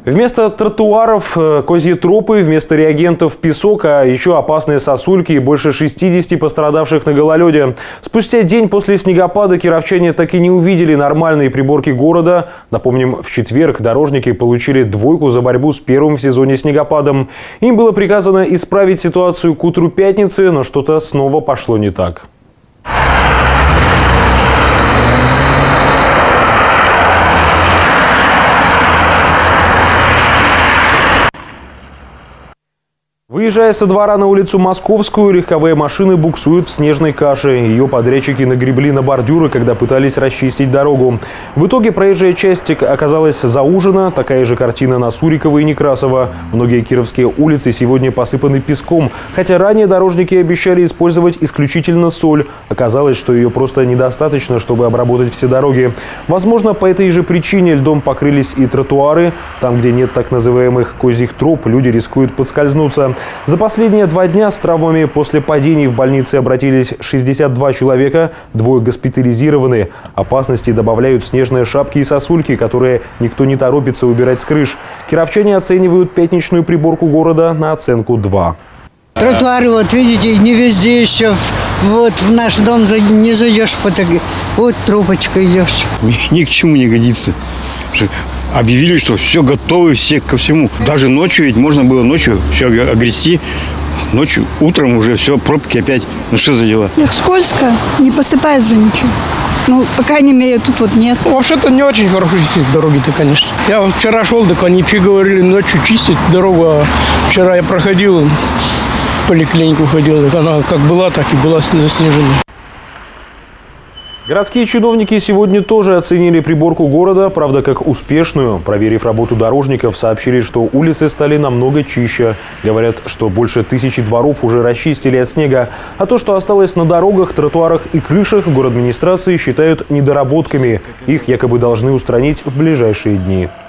Вместо тротуаров козьи тропы, вместо реагентов песок, а еще опасные сосульки и больше 60 пострадавших на гололеде. Спустя день после снегопада кировчане так и не увидели нормальные приборки города. Напомним, в четверг дорожники получили двойку за борьбу с первым в сезоне снегопадом. Им было приказано исправить ситуацию к утру пятницы, но что-то снова пошло не так. Выезжая со двора на улицу Московскую, легковые машины буксуют в снежной каше. Ее подрядчики нагребли на бордюры, когда пытались расчистить дорогу. В итоге проезжая часть оказалась заужена. Такая же картина на Сурикова и Некрасова. Многие кировские улицы сегодня посыпаны песком. Хотя ранее дорожники обещали использовать исключительно соль. Оказалось, что ее просто недостаточно, чтобы обработать все дороги. Возможно, по этой же причине льдом покрылись и тротуары. Там, где нет так называемых козьих троп, люди рискуют подскользнуться. За последние 2 дня с травмами после падений в больнице обратились 62 человека, 2 госпитализированы. Опасности добавляют снежные шапки и сосульки, которые никто не торопится убирать с крыш. Кировчане оценивают пятничную приборку города на оценку 2. Тротуары, вот видите, не везде еще. Вот в наш дом не зайдешь, вот трубочка идешь. Ни к чему не годится. Объявили, что все готовы, все ко всему. Даже ночью, ведь можно было ночью все огрести. Ночью, утром уже все, пробки опять. Ну что за дела? Их скользко, не посыпает же ничего. Ну, по крайней мере, тут вот нет. Вообще-то не очень хорошо чистят дороги-то, конечно. Я вот вчера шел, так они говорили, ночью чистить дорогу. А вчера я проходил, в поликлинику ходил, так она как была, так и была заснежена. Городские чиновники сегодня тоже оценили приборку города, правда, как успешную. Проверив работу дорожников, сообщили, что улицы стали намного чище. Говорят, что больше 1000 дворов уже расчистили от снега. А то, что осталось на дорогах, тротуарах и крышах, городадминистрации считают недоработками. Их якобы должны устранить в ближайшие дни.